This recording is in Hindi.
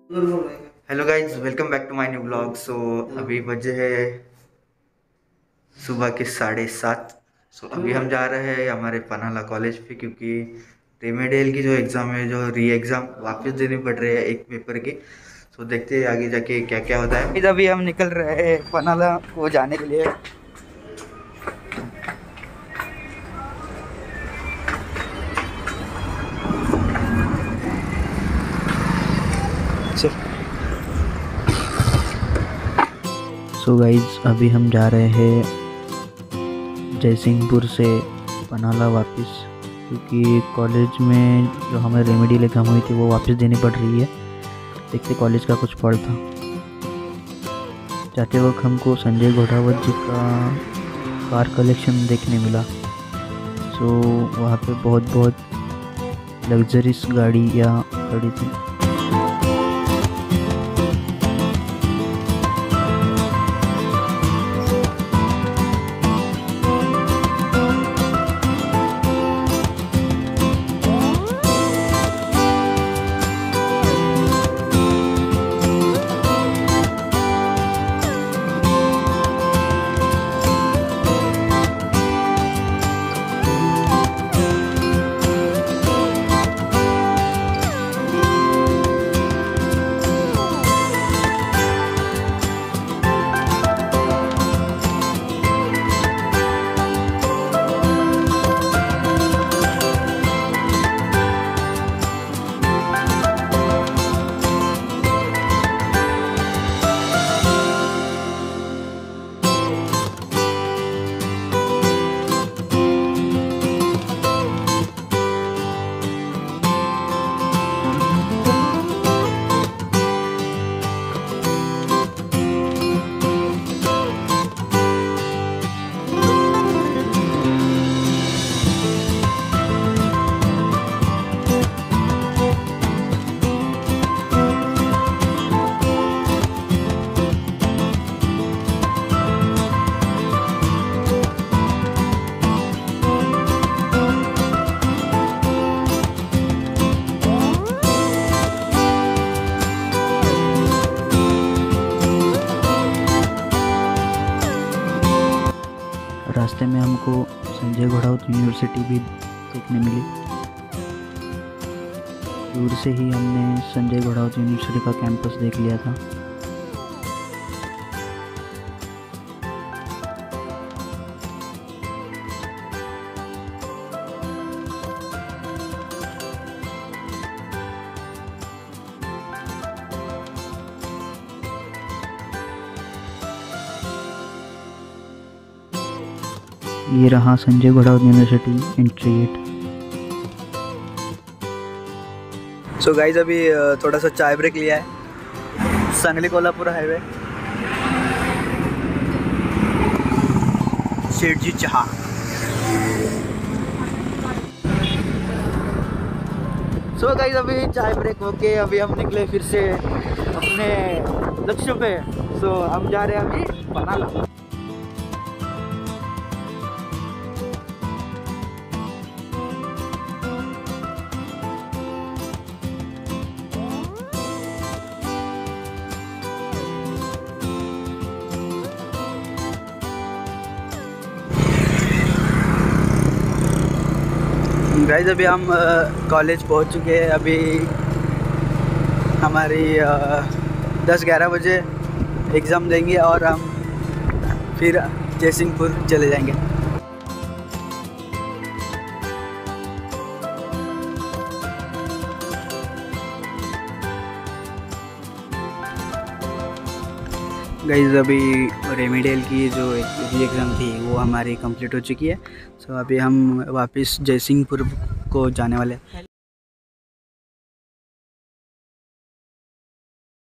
Hello guys, welcome back to my new blog. So अभी बजे है सुबह के 7:30। सो अभी हम जा रहे हैं हमारे पनाला कॉलेज पे, क्योंकि रेमेडियल की जो एग्ज़ाम है, जो री एग्ज़ाम वापस देनी पड़ रही है एक पेपर की। सो देखते हैं आगे जाके क्या क्या होता है। अभी हम निकल रहे हैं पनाला को जाने के लिए। सो गाइज अभी हम जा रहे हैं जयसिंहपुर से पनाला वापस, क्योंकि कॉलेज में जो हमें रेमेडियल एग्जाम हुई थी वो वापस देनी पड़ रही है। देखते कॉलेज का कुछ पढ़ था। जाते वक्त हमको संजय घोड़ावत जी का कार कलेक्शन देखने मिला। सो वहाँ पे बहुत लग्जरीज गाड़ियाँ खड़ी थी। रास्ते में हमको संजय घोड़ावत यूनिवर्सिटी भी देखने मिली। दूर से ही हमने संजय घोड़ावत यूनिवर्सिटी का कैंपस देख लिया था। ये रहा Sanjay Ghodawat university entry gate. So guys अभी थोड़ा सा चाय ब्रेक लिया है सांगली कोल्हापुर हाईवे। शेठजी चहा। सो गाइज अभी चाय ब्रेक होके अभी हम निकले फिर से अपने लक्ष्य पे। सो हम जा रहे हैं अभी पनाला। गाइज अभी हम कॉलेज पहुंच चुके हैं। अभी हमारी 10-11 बजे एग्ज़ाम देंगे और हम फिर जयसिंहपुर चले जाएंगे। गाइज अभी रेमेडियल की जो एग्ज़ाम थी वो हमारी कंप्लीट हो चुकी है। सो अभी हम वापस जयसिंहपुर को जाने वाले हैं।